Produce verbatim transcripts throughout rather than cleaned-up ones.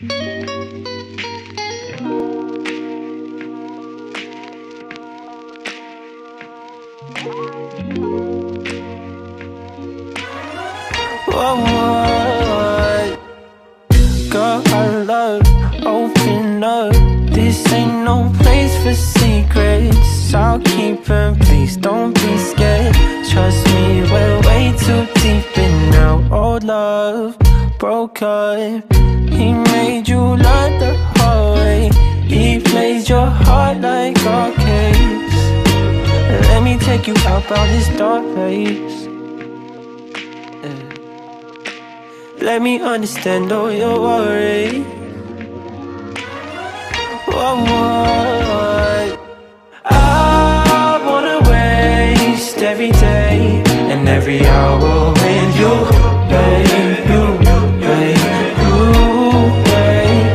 Woah-woah. Girl, I love, open up. This ain't no place for secrets. I'll keep them, please don't be scared. Trust me, we're way too deep in our old love. Broke up, he made you learn the hard way. He plays your heart like arcades. Let me take you out by this dark place. Let me understand all your worries. Woah-woah. I wanna waste every day and every hour with you, babe, you, babe, you, babe.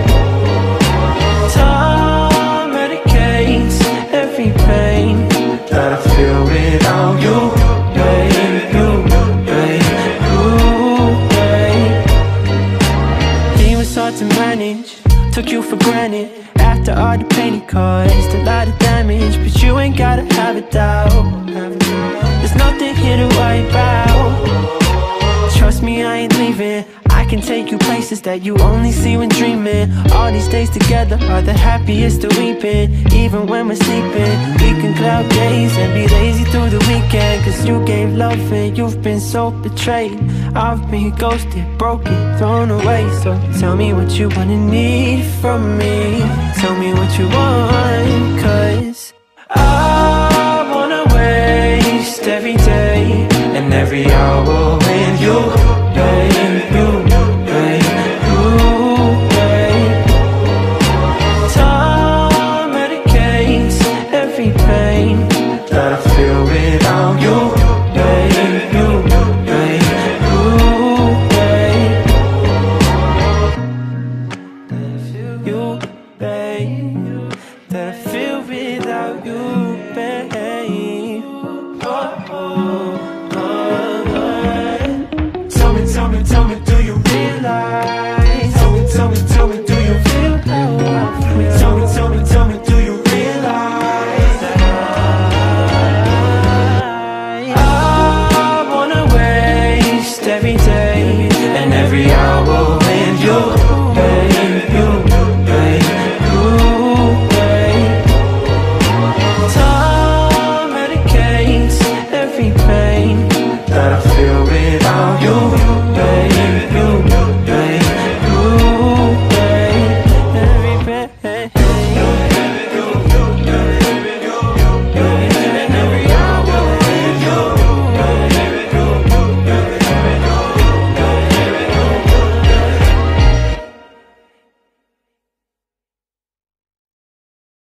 Time medicates every pain that I feel without you, babe, you, babe, you, babe. He was hard to manage, took you for granted. After all the pain he caused, a lot of damage, but you ain't gotta have a doubt. There's nothing here to worry about. Trust me, I ain't leaving. I can take you places that you only see when dreaming. All these days together are the happiest that we've been. Even when we're sleeping, we can cloud gaze and be lazy through the weekend. Cause you gave love and you've been so betrayed. I've been ghosted, broken, thrown away. So tell me what you wanna need from me. Tell me what you want, cause I wanna waste every day and every hour